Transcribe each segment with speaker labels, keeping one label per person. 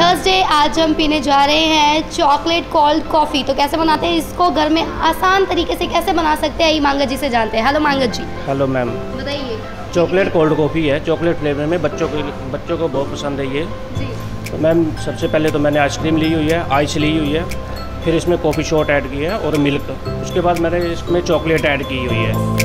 Speaker 1: Thursday आज हम पीने जा रहे हैं चॉकलेट कोल्ड कॉफ़ी। तो कैसे बनाते हैं इसको घर में आसान तरीके से कैसे बना सकते हैं, ये मांगत जी से जानते हैं। Hello Mangat ji.
Speaker 2: Hello ma'am,
Speaker 1: बताइए।
Speaker 2: चॉकलेट कोल्ड कॉफ़ी है, चॉकलेट फ्लेवर में बच्चों को बहुत पसंद है ये
Speaker 1: जी।
Speaker 2: तो मैम सबसे पहले तो मैंने आइसक्रीम ली हुई है, आइस ली हुई है, फिर इसमें कॉफ़ी शॉट ऐड किया है और मिल्क। उसके बाद मैंने इसमें चॉकलेट ऐड की हुई है।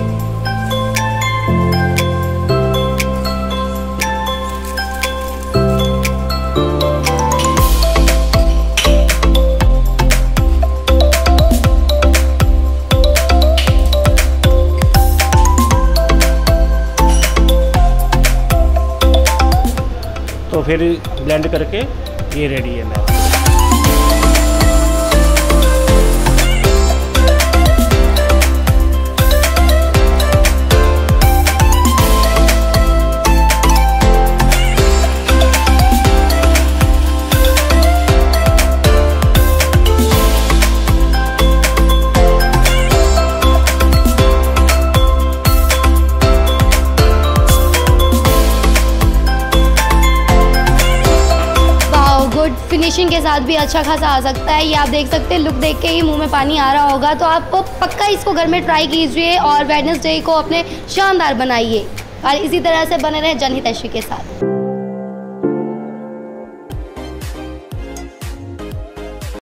Speaker 2: तो फिर ब्लेंड करके ये रेडी है मैम।
Speaker 1: फिनिशिंग के साथ भी अच्छा खासा आ सकता है। ये आप देख सकते हैं, लुक देख के ही मुंह में पानी आ रहा होगा। तो आप पक्का इसको घर में ट्राई कीजिए और वेडनेसडे को अपने शानदार बनाइए और इसी तरह से बने रहे जनहितैषी के साथ।